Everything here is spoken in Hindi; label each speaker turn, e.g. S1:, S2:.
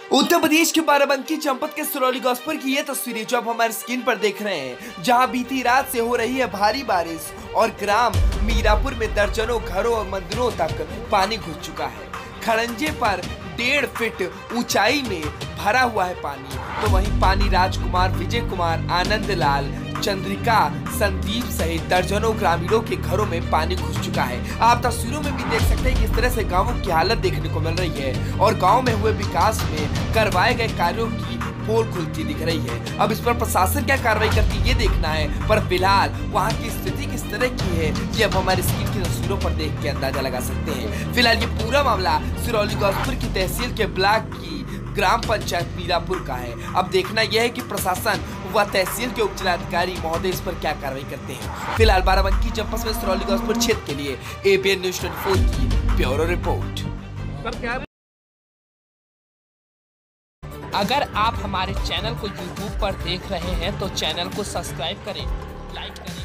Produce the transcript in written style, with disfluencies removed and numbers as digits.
S1: उत्तर प्रदेश के बाराबंकी जनपद के सिरौली गॉस्पर की ये तस्वीरें जो आप हमारे स्क्रीन पर देख रहे हैं, जहां बीती रात से हो रही है भारी बारिश और ग्राम मीरापुर में दर्जनों घरों और मंदिरों तक पानी घुस चुका है। खड़ंजे पर 1.5 फीट ऊंचाई में भरा हुआ है पानी। तो वहीं पानी राजकुमार, विजय कुमार, आनंद लाल, चंद्रिका, संदीप सहित दर्जनों ग्रामीणों के घरों में पानी घुस चुका है। आप तस्वीरों में भी देख सकते हैं किस तरह से गांवों की हालत देखने को मिल रही है और गांव में हुए विकास में करवाए गए कार्यों की पोल खुलती दिख रही है। अब इस पर प्रशासन क्या कार्रवाई करती है ये देखना है, पर फिलहाल वहां की स्थिति किस तरह की है ये अब हमारे स्क्रीन की तस्वीरों पर देख के अंदाजा लगा सकते हैं। फिलहाल ये पूरा मामला सिरौली गॉस्पर की तहसील के ब्लॉक की ग्राम पंचायत मीरापुर का है। अब देखना यह है कि प्रशासन व तहसील के उपजिलाधिकारी महोदय इस पर क्या कार्रवाई करते हैं। फिलहाल बाराबंकी जनपद में सिरौली गॉस्पर क्षेत्र के लिए ABN न्यूज़ 24 की ब्यूरो रिपोर्ट।
S2: अगर आप हमारे चैनल को YouTube पर देख रहे हैं तो चैनल को सब्सक्राइब करें, लाइक करें।